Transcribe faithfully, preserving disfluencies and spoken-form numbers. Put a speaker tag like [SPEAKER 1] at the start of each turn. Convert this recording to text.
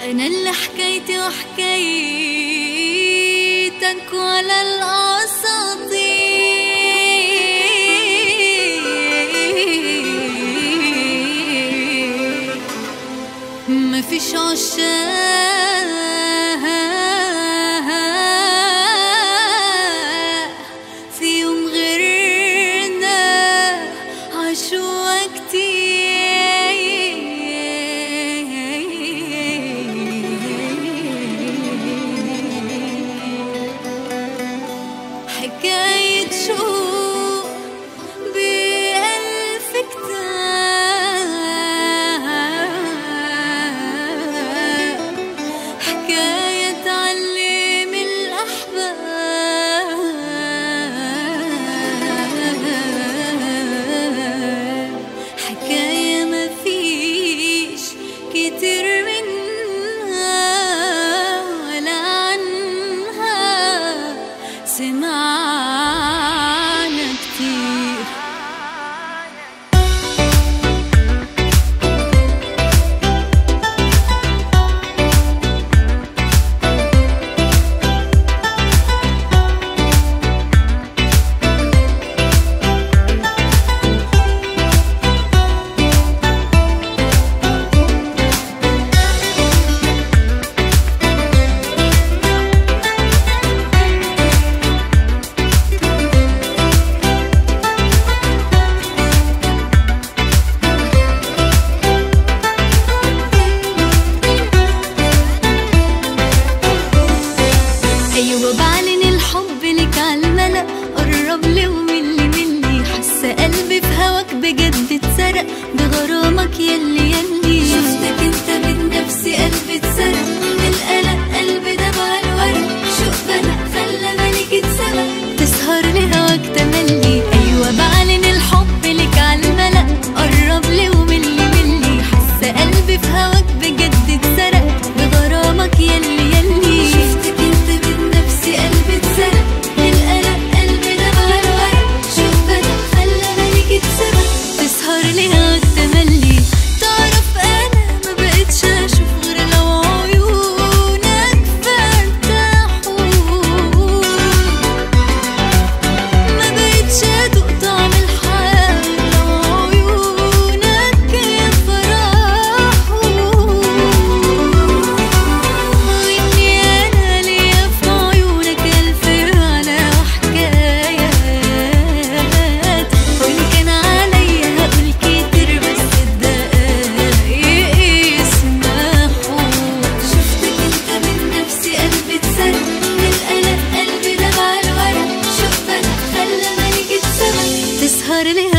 [SPEAKER 1] أنا اللي حكيتي وحكيتك ولا الأساطير، ما فيش عشاق في يوم غيرنا عاشوا كتير. حكاية شوق بألف كتاب، حكاية تعلم الأحباب، حكاية ما فيش كتير منها ولا عنها سمعنا كتير. أيوة بعلن الحب لك عالملأ، قرب لي وملي ملي، حاسة قلبي في هواك بجد اتسرق بغرامك يلي يلي. شفتك انت من نفسي قلبي اتسرق من القلق، قلبي دمع الورق، شوق بلق خلى مالك اتسرق تسهر لهواك تملي. أيوة بعلن الحب لك عالملأ، قرب لي وملي ملي، حاسة قلبي في هواك بجد اتسرق بغرامك يلي يلي. شفتك انت من نفسي قلبي اتسرق من القلق، قلبي دمع الورق، شوق بلق خلى مالك اتسرق تسهر لهواك تملي. تعرف انا ما بقتش اشوف غير لو عيونك فتحوا، ما بقتش ادوق طعم الحياة لو عيونك يفرحوا. واني انا ليا في عيونك الف على وحكايات، وان كان عليا هقول كتير بس الدقايق يسمحوا. شفتك انت من نفسي قلبي اتسرق من القلق، قلبي دمع الورق، شوق بلق خلى مالك اتسرق تسهر لي